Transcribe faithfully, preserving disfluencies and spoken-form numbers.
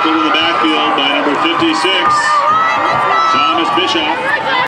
tackled in the backfield by number fifty-six, Thomas Bischoff.